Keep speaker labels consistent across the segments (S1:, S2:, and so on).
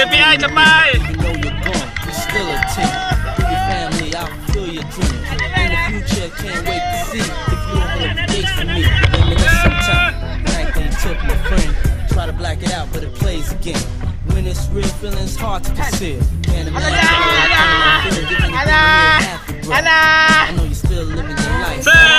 S1: KPI จะไป
S2: You know you're gone, you're still a team. Through your family, I'll fulfill your dreams. In the future, can't wait to see if you open up dates for me. Reminisce sometime. Night they took my friend. Try to black it out, but it plays again. When it's real, feeling's hard to conceal. Can't imagine what I feel. Give anything to hear half the breath. I know you're still living your life.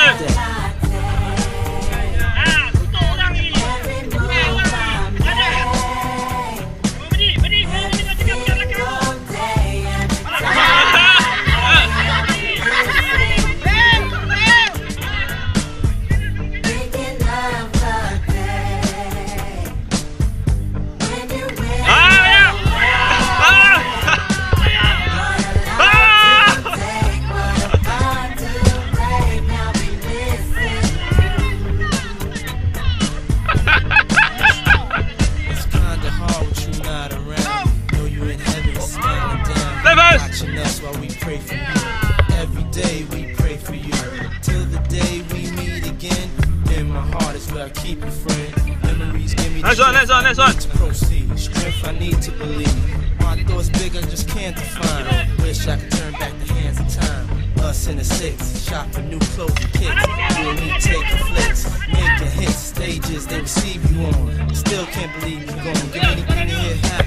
S2: Watching us while we pray for you. Every day we pray for you. Till the day we meet again. In my heart is where I keep you, friend. Memories give me
S1: Nice one.
S2: to proceed. Strength I need to believe. My thoughts big I just can't define. Wish I could turn back the hands of time. Us in the six, shop for new clothes and kicks. You and me taking flicks, making hits, stages they receive you on. Still can't believe you're gone. Give anything to hear half